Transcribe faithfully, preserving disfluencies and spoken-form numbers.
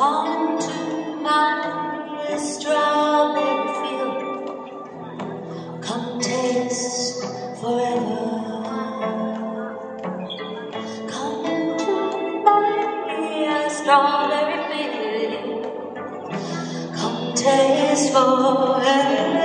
Come to my strawberry field, come taste forever. Come to my strawberry field, come taste forever.